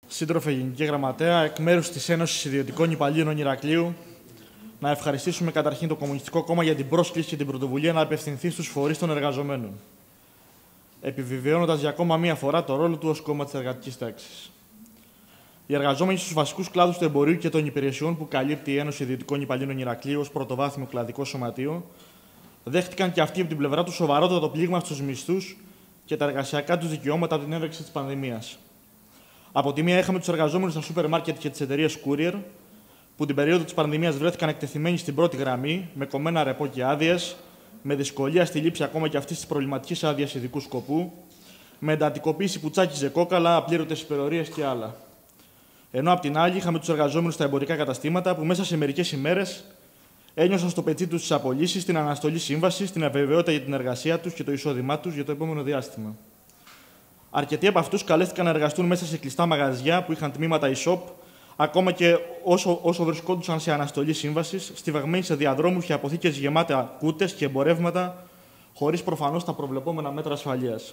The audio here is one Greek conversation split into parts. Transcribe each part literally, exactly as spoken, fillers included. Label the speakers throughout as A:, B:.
A: Σύντροφε Γενική Γραμματέα, εκ μέρους της Ένωσης Ιδιωτικών Υπαλλήλων Ηρακλείου, να ευχαριστήσουμε καταρχήν το Κομμουνιστικό Κόμμα για την πρόσκληση και την πρωτοβουλία να απευθυνθεί στους φορείς των εργαζομένων, επιβεβαιώνοντας για ακόμα μία φορά το ρόλο του ως κόμμα της εργατικής τάξης. Οι εργαζόμενοι στους βασικούς κλάδους του εμπορίου και των υπηρεσιών που καλύπτει η Ένωση Ιδιωτικών Υπαλλήλων Ηρακλείου ως πρωτοβάθμιο κλαδικό σωματείο, δέχτηκαν και αυτοί από την πλευρά του σοβαρότατο πλήγμα στους μισθούς και τα εργασιακά τους δικαιώματα από την έναρξη της πανδημίας. Από τη μία, είχαμε τους εργαζόμενους στα σούπερ μάρκετ και τις εταιρείες courier, που την περίοδο της πανδημίας βρέθηκαν εκτεθειμένοι στην πρώτη γραμμή, με κομμένα ρεπό και άδειες, με δυσκολία στη λήψη ακόμα και αυτής της προβληματικής άδειας ειδικού σκοπού, με εντατικοποίηση που τσάκιζε κόκαλα, απλήρωτες υπερορίες και άλλα. Ενώ απ' την άλλη, είχαμε τους εργαζόμενους στα εμπορικά καταστήματα, που μέσα σε μερικές ημέρες ένιωσαν στο πετσί τους τις απολύσεις, την αναστολή σύμβασης, την αβεβαιότητα για την εργασία τους και το εισόδημά τους για το επόμενο διάστημα. Αρκετοί από αυτούς καλέστηκαν να εργαστούν μέσα σε κλειστά μαγαζιά που είχαν τμήματα e-shop, ακόμα και όσο, όσο βρισκόντουσαν σε αναστολή σύμβασης, στιβαγμένοι σε διαδρόμους και αποθήκες γεμάτα κούτες και εμπορεύματα, χωρίς προφανώς τα προβλεπόμενα μέτρα ασφαλείας.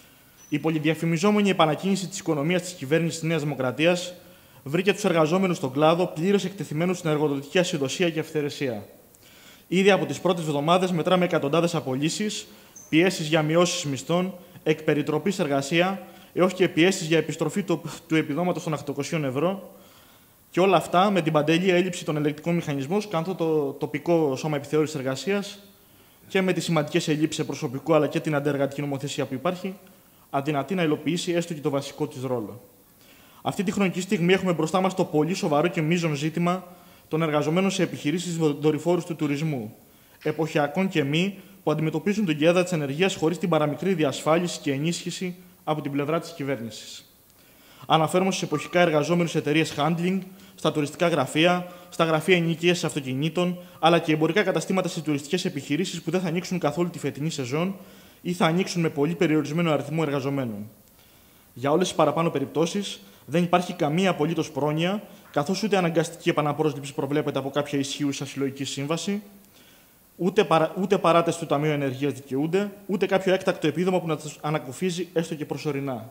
A: Η πολυδιαφημιζόμενη επανακίνηση της οικονομίας της κυβέρνησης της Νέας Δημοκρατίας βρήκε τους εργαζόμενους στον κλάδο πλήρως εκτεθειμένους στην εργοδοτική ασυδοσία και αυθαιρεσία. Ήδη από τις πρώτες εβδομάδες μετράμε εκατοντάδες απολύσεις, πιέσεις για μειώσεις μισθών, εκπεριτροπής εργασία, έως και πιέσεις για επιστροφή του, του επιδόματος των οκτακόσια ευρώ, και όλα αυτά με την παντελή έλλειψη των ελεγκτικών μηχανισμών, καθώ το τοπικό σώμα επιθεώρησης εργασίας και με τις σημαντικές ελλείψεις σε προσωπικό αλλά και την αντεργατική νομοθεσία που υπάρχει, αδυνατεί να υλοποιήσει έστω και το βασικό της ρόλο. Αυτή τη χρονική στιγμή έχουμε μπροστά μας το πολύ σοβαρό και μείζον ζήτημα των εργαζομένων σε επιχειρήσεις δορυφόρους του τουρισμού, εποχιακών και μη, που αντιμετωπίζουν τον κιέδα της ενεργείας χωρίς την παραμικρή διασφάλιση και ενίσχυση από την πλευρά της κυβέρνησης. Αναφέρομαι στους εποχικά εργαζόμενους εταιρείες handling, στα τουριστικά γραφεία, στα γραφεία ενοικίασης αυτοκινήτων, αλλά και εμπορικά καταστήματα στις τουριστικές επιχειρήσεις που δεν θα ανοίξουν καθόλου τη φετινή σεζόν ή θα ανοίξουν με πολύ περιορισμένο αριθμό εργαζομένων. Για όλες τις παραπάνω περιπτώσεις δεν υπάρχει καμία απολύτως πρόνοια, καθώς ούτε αναγκαστική επαναπρόσληψη προβλέπεται από κάποια ισχύουσα συλλογική σύμβαση, ούτε, παρα, ούτε παράταση του Ταμείου Ενεργείας δικαιούνται, ούτε κάποιο έκτακτο επίδομα που να τους ανακουφίζει έστω και προσωρινά.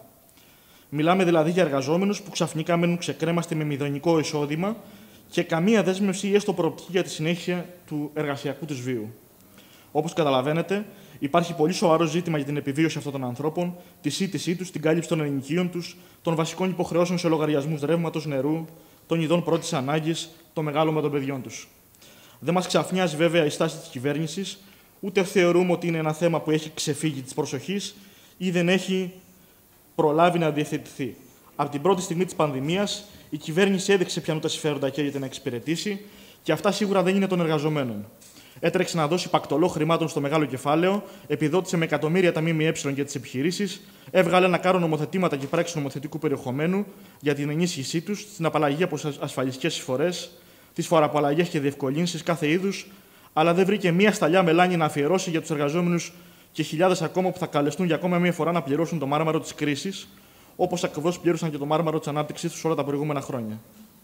A: Μιλάμε δηλαδή για εργαζόμενους που ξαφνικά μένουν ξεκρέμαστοι με μηδενικό εισόδημα και καμία δέσμευση ή έστω προοπτική για τη συνέχεια του εργασιακού τους βίου. Όπως καταλαβαίνετε, υπάρχει πολύ σοβαρό ζήτημα για την επιβίωση αυτών των ανθρώπων, τη σύντησή τους, την κάλυψη των ενοικίων τους, των βασικών υποχρεώσεων σε λογαριασμούς ρεύματος, νερού, των ειδών πρώτης ανάγκης, το μεγάλωμα των παιδιών τους. Δεν μας ξαφνιάζει βέβαια η στάση της κυβέρνησης, ούτε θεωρούμε ότι είναι ένα θέμα που έχει ξεφύγει της προσοχής ή δεν έχει προλάβει να διευθετηθεί. Από την πρώτη στιγμή της πανδημίας, η κυβέρνηση έδειξε ποιανού τα συμφέροντα καίγεται να εξυπηρετήσει, και αυτά σίγουρα δεν είναι των εργαζομένων. Έτρεξε να δώσει πακτολό χρημάτων στο μεγάλο κεφάλαιο, επιδότησε με εκατομμύρια τα ΜΜΕ για τις επιχειρήσεις, έβγαλε ένα κάρο νομοθετήματα και πράξεις νομοθετικού περιεχομένου για την ενίσχυσή τους, την απαλλαγή από ασφαλιστικές εισφορές, τις φοροαπαλλαγές και διευκολύνσεις κάθε είδους, αλλά δεν βρήκε μία σταλιά μελάνη να αφιερώσει για τους εργαζόμενους και χιλιάδες ακόμα που θα καλεστούν για ακόμα μία φορά να πληρώσουν το μάρμαρο της κρίσης, όπως ακριβώς πλήρωσαν και το μάρμαρο της ανάπτυξής τους όλα τα προηγούμενα χρόνια.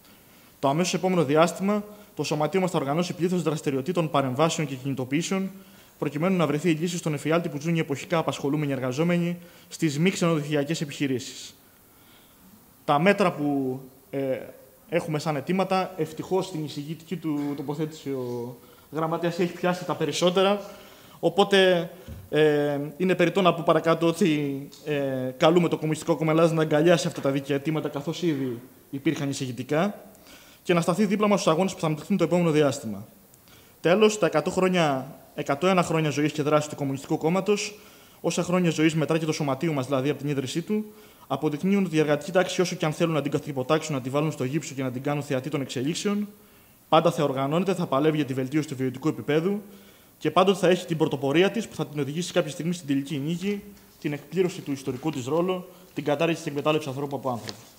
A: Το αμέσως επόμενο διάστημα, το Σωματείο μας θα οργανώσει πλήθος δραστηριοτήτων, παρεμβάσεων και κινητοποιήσεων, προκειμένου να βρεθεί η λύση στον εφιάλτη που ζουν οι εποχικά απασχολούμενοι εργαζόμενοι στις μη ξενοδοχειακές επιχειρήσεις. Τα μέτρα που ε, έχουμε σαν αιτήματα, ευτυχώς στην εισηγητική του τοποθέτηση ο γραμματέας έχει πιάσει τα περισσότερα. Οπότε ε, είναι περιττό να πω παρακάτω ότι ε, καλούμε το Κομμουνιστικό Κόμμα Ελλάδας να αγκαλιάσει αυτά τα δίκαια αιτήματα, καθώς ήδη υπήρχαν εισηγητικά, και να σταθεί δίπλα μας στους αγώνες που θα αναπτυχθούν το επόμενο διάστημα. Τέλος, τα εκατό, χρόνια, εκατό ένα χρόνια ζωής και δράσης του Κομμουνιστικού Κόμματος, όσα χρόνια ζωής μετρά και το σωματείο μας, δηλαδή από την ίδρυσή του, αποδεικνύουν ότι η εργατική τάξη, όσο και αν θέλουν να την καθυποτάξουν, να τη βάλουν στο γύψο και να την κάνουν θεατή των εξελίξεων, πάντα θα οργανώνεται, θα παλεύει για τη βελτίωση του βιωτικού επίπεδου και πάντοτε θα έχει την πρωτοπορία της που θα την οδηγήσει κάποια στιγμή στην τελική νίκη, την εκπλήρωση του ιστορικού της ρόλου, την κατάργηση της εκμετάλλευσης ανθρώπου από άνθρωπο.